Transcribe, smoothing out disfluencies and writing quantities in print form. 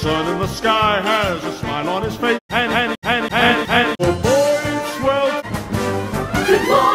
sun in the sky has a smile on his face. And the boy swells.